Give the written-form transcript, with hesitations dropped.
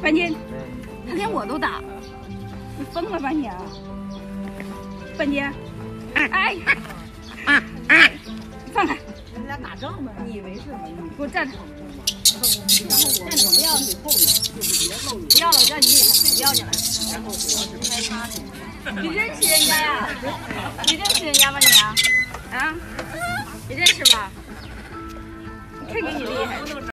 半斤，他连我都打，你疯了吧你啊！半斤，哎，放开！ 你俩打仗呢？你以为是吗？你给我站着。 然后我们要你后面，就是别露你。 不要了，我叫你厉害，不要你了。 然后主要是拍他去。 你认识人家呀？你认识人家吗你啊？啊？你认识吧？看给你厉害。